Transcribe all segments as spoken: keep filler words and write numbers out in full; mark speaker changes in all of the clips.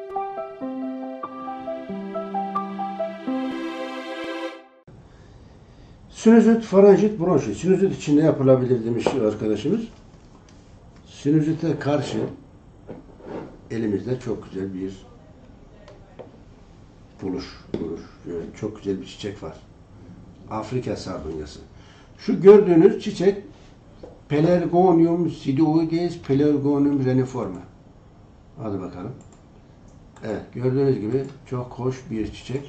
Speaker 1: Sinüzit, faranjit, bronşit. Sinüzit için ne yapılabilir demiş arkadaşımız. Sinüzite karşı elimizde çok güzel bir buluş, buluş. Çok güzel bir çiçek var. Afrika sardunyası. Şu gördüğünüz çiçek Pelargonium sidoides, Pelargonium reniforme. Hadi bakalım. Evet, gördüğünüz gibi çok hoş bir çiçek.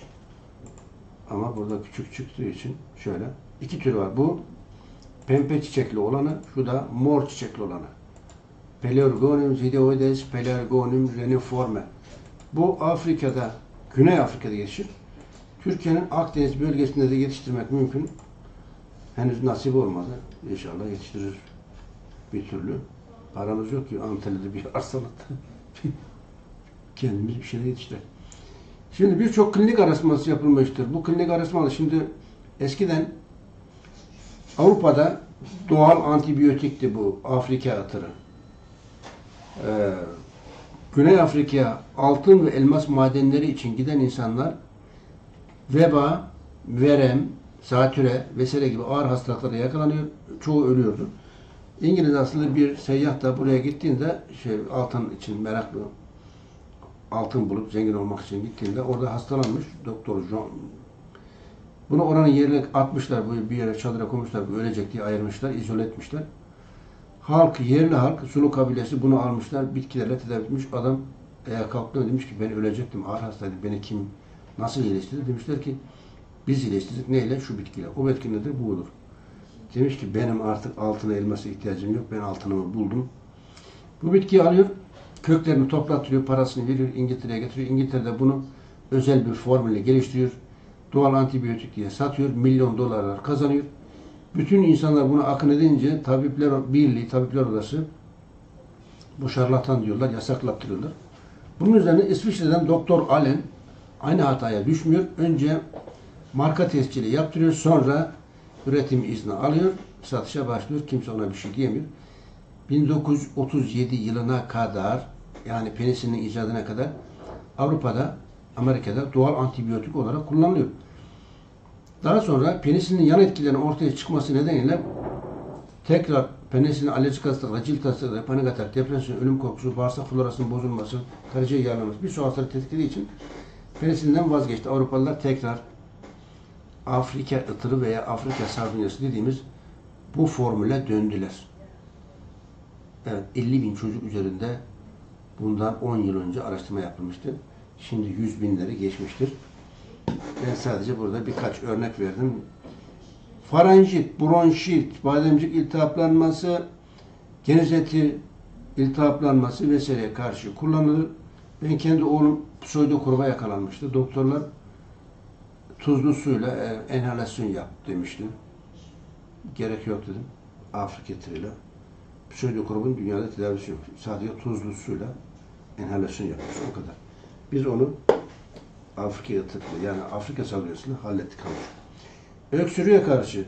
Speaker 1: Ama burada küçük çıktığı için şöyle. iki tür var. Bu pembe çiçekli olanı, şu da mor çiçekli olanı. Pelargonium sidoides, Pelargonium reniforme. Bu Afrika'da, Güney Afrika'da yetişir. Türkiye'nin Akdeniz bölgesinde de yetiştirmek mümkün. Henüz nasip olmadı. İnşallah yetiştiririz bir türlü. Paramız yok ki Antalya'da bir arsalıkta kendimiz bir şeyler yetiştirelim. Şimdi birçok klinik araştırması yapılmıştır. Bu klinik araştırmalar şimdi eskiden Avrupa'da doğal antibiyotikti bu Afrika atırı. Ee, Güney Afrika'ya altın ve elmas madenleri için giden insanlar veba, verem, zatüre vesaire gibi ağır hastalıklara yakalanıyor. Çoğu ölüyordu. İngiliz asıllı bir seyyah da buraya gittiğinde şey, altın için meraklı, altın bulup zengin olmak için gittiğinde orada hastalanmış. Doktor John. Bunu oranın yerine atmışlar, bir yere çadıra koymuşlar, ölecek diye ayırmışlar, izole etmişler. Halk, yerli halk, Zulu kabilesi bunu almışlar, bitkilerle tedavi etmiş. Adam ayağa kalktığında demiş ki ben ölecektim, ağır hastaydım, beni kim, nasıl iyileştirdi? Demişler ki biz iyileştirdik, neyle? Şu bitkiyle. O bitki nedir? Buğudur. Demiş ki benim artık altına elması ihtiyacım yok, ben altınımı buldum. Bu bitkiyi alıyor, köklerini toplattırıyor, parasını veriyor, İngiltere'ye getiriyor. İngiltere'de bunu özel bir formülle geliştiriyor. Doğal antibiyotik diye satıyor, milyon dolarlar kazanıyor. Bütün insanlar buna akın edince Tabipler Birliği, Tabipler Odası bu şarlatan diyorlar, yasaklattırıyorlar. Bunun üzerine İsviçre'den Doktor Allen aynı hataya düşmüyor. Önce marka tescili yaptırıyor, sonra üretim izni alıyor, satışa başlıyor. Kimse ona bir şey diyemiyor. bin dokuz yüz otuz yedi yılına kadar, yani penisilinin icadına kadar Avrupa'da, Amerika'da doğal antibiyotik olarak kullanılıyor. Daha sonra penisilinin yan etkilerinin ortaya çıkması nedeniyle tekrar penisilin alerjik hastalıklar, cilt hastalıkları, panik atak, depresyon, ölüm korkusu, bağırsak florasının bozulması, karaciğer yağlanması birçok hastalık tetiklediği için penisilinden vazgeçti. Avrupalılar tekrar Afrika ıtırı veya Afrika sardunyası dediğimiz bu formüle döndüler. Evet, elli bin çocuk üzerinde bundan on yıl önce araştırma yapılmıştı. Şimdi yüz binleri geçmiştir. Ben sadece burada birkaç örnek verdim. Faranjit, bronşit, bademcik iltihaplanması, geniz eti iltihaplanması vesaireye karşı kullanılır. Ben kendi oğlum pseudokurba yakalanmıştı. Doktorlar tuzlu suyla e, enhalasyon yap demişti. Gerek yok dedim. Afrika ıtırıyla. Pseudokurbun dünyada tedavisi yok. Sadece tuzlu suyla enhalasyon yapıyoruz. O kadar. Biz onu Afrika ıtırıyla, yani Afrika salgısıyla hallettik. Öksürüğe karşı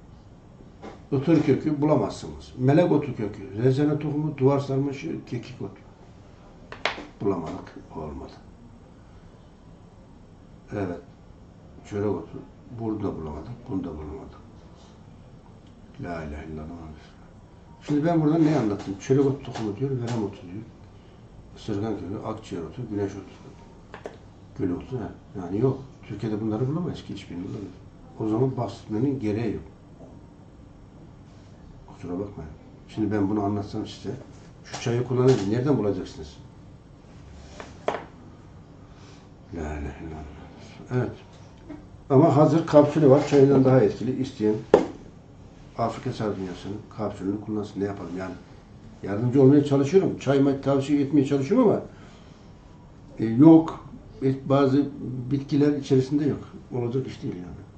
Speaker 1: ıtır kökü bulamazsınız. Melek otu kökü, rezene tohumu, duvar sarmaşığı, kekik otu. Bulamadık, olmadı. Evet, çörek otu, burada bulamadık, bunda bulamadık. La ilahe illallah. Şimdi ben burada ne anlattım? Çörek otu tohumu diyor, verem otu diyor. Isırgan kökü, akciğer otu, güneş otu, gül otu. Yani yok, Türkiye'de bunları bulamayız ki, hiçbirini bulamayız. O zaman bahsetmenin gereği yok. Kusura bakmayın. Şimdi ben bunu anlatsam size, şu çayı kullanınca nereden bulacaksınız? La ilahe illallah. Evet. Ama hazır kapsülü var. Çayından daha etkili. İsteyen Afrika sardunyasının kapsülünü kullansın. Ne yapalım yani? Yardımcı olmaya çalışıyorum. Çayımı tavsiye etmeye çalışıyorum ama e, yok. Bazı bitkiler içerisinde yok. Olacak iş değil yani.